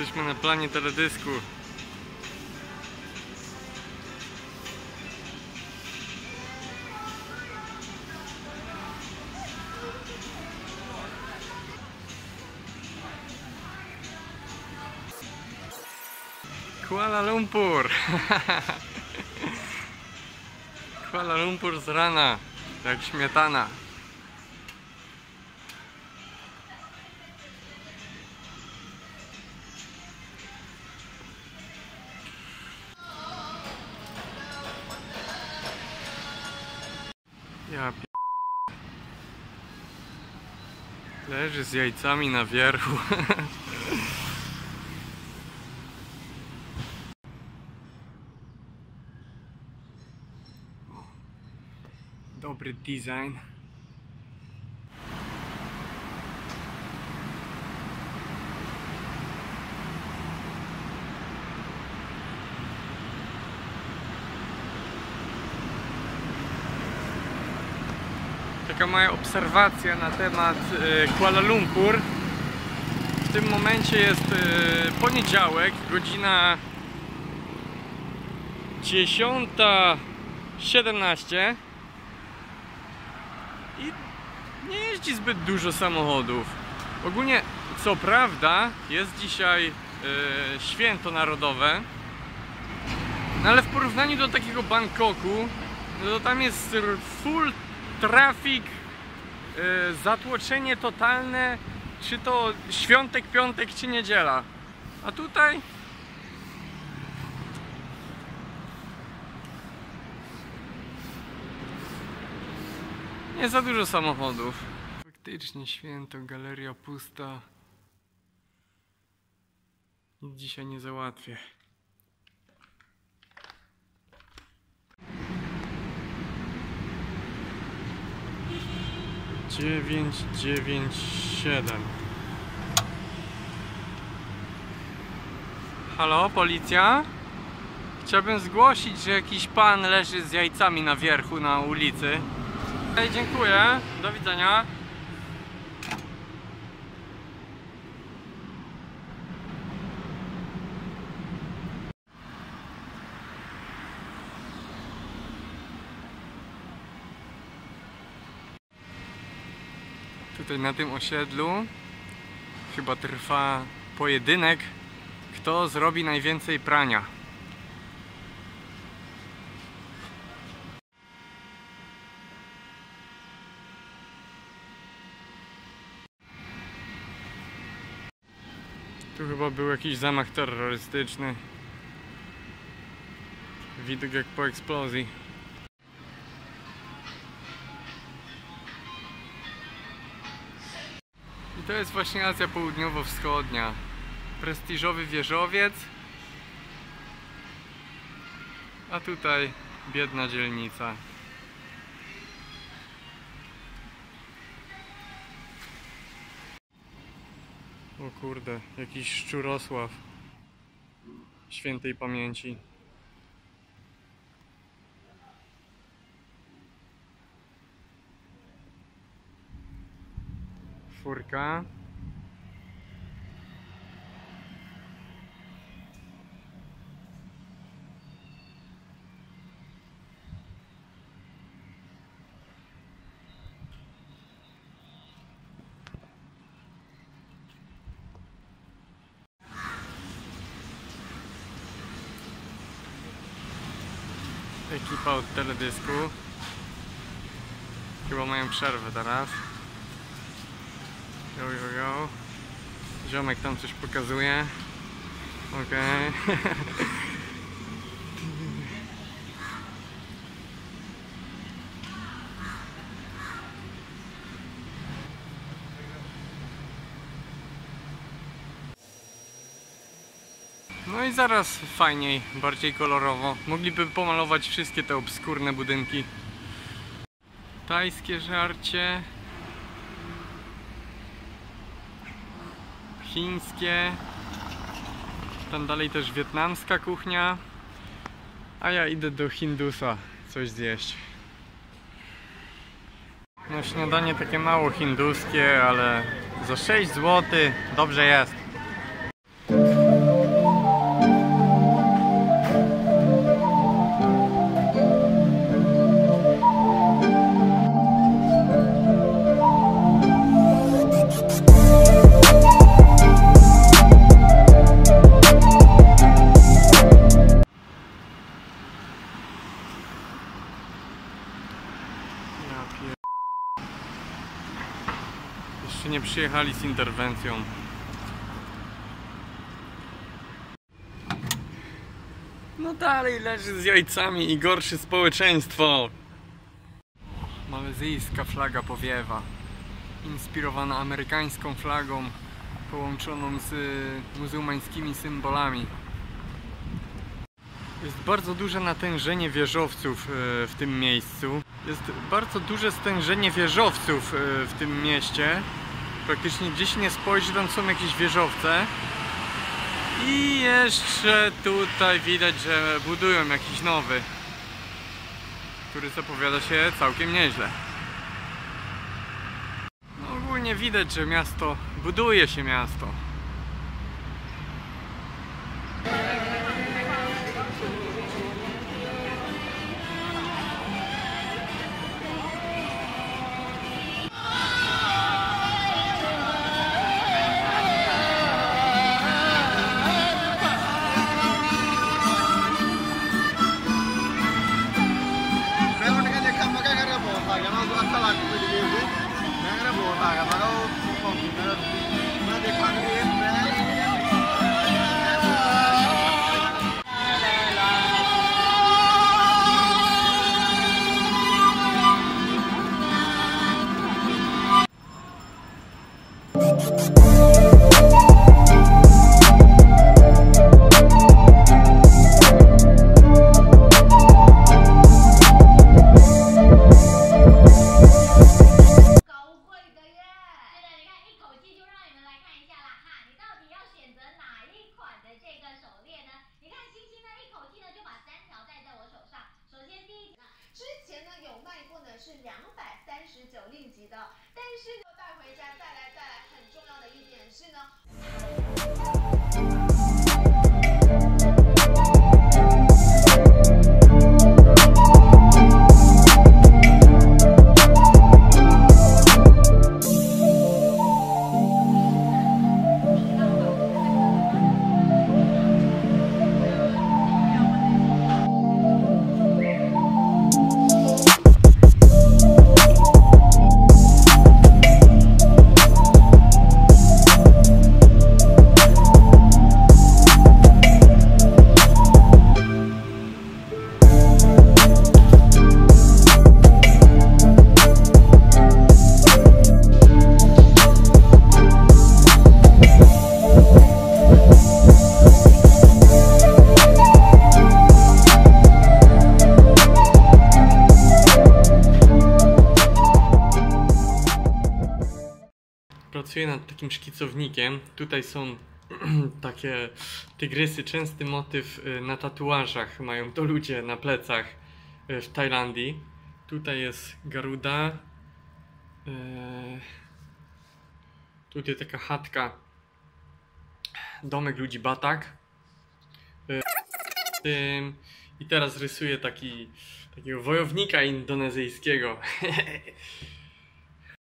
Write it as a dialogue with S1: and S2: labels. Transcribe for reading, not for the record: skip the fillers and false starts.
S1: Jesteśmy na planie teledysku. Kuala Lumpur. Kuala Lumpur z rana, jak śmietana. Ja leży z jajcami na wierchu. Dobry design. Taka moja obserwacja na temat Kuala Lumpur. W tym momencie jest poniedziałek, godzina 10:17 i nie jeździ zbyt dużo samochodów. Ogólnie, co prawda, jest dzisiaj święto narodowe, no ale w porównaniu do takiego Bangkoku, no to tam jest full trafik, zatłoczenie totalne, czy to świątek, piątek, czy niedziela. A tutaj nie za dużo samochodów. Faktycznie święto, galeria pusta. Nic dzisiaj nie załatwię. 997. Halo, policja? Chciałbym zgłosić, że jakiś pan leży z jajcami na wierchu na ulicy. Ej, dziękuję. Do widzenia. Tutaj na tym osiedlu chyba trwa pojedynek, kto zrobi najwięcej prania. Tu chyba był jakiś zamach terrorystyczny. Widok jak po eksplozji. I to jest właśnie Azja Południowo-Wschodnia. Prestiżowy wieżowiec. A tutaj biedna dzielnica. O kurde, jakiś Szczurosław świętej pamięci. Furka. Ekipa od teledysku. Chyba mają przerwę teraz. Jo, jo, jo. Ziomek tam coś pokazuje. Okej. No i zaraz fajniej, bardziej kolorowo. Mogliby pomalować wszystkie te obskurne budynki. Tajskie żarcie. Chińskie. Tam dalej też wietnamska kuchnia. A ja idę do Hindusa coś zjeść. No śniadanie takie mało hinduskie, ale za 6 zł dobrze jest. jeszcze nie przyjechali z interwencją. No dalej leży z jajcami i gorszy społeczeństwo. Malezyjska flaga powiewa, inspirowana amerykańską flagą połączoną z muzułmańskimi symbolami. Jest bardzo duże natężenie wieżowców w tym miejscu. Jest bardzo duże stężenie wieżowców w tym mieście. Praktycznie gdzieś nie spojrzy, tam są jakieś wieżowce. I jeszcze tutaj widać, że budują jakiś nowy, który zapowiada się całkiem nieźle. No ogólnie widać, że miasto, buduje się miasto.
S2: 239令吉的，但是呢，带回家再来，很重要的一点是呢。
S1: Pracuję nad takim szkicownikiem. Tutaj są takie tygrysy, częsty motyw na tatuażach. Mają to ludzie na plecach w Tajlandii. Tutaj jest Garuda. Tutaj taka chatka. Domek ludzi Batak. I teraz rysuję takiego wojownika indonezyjskiego.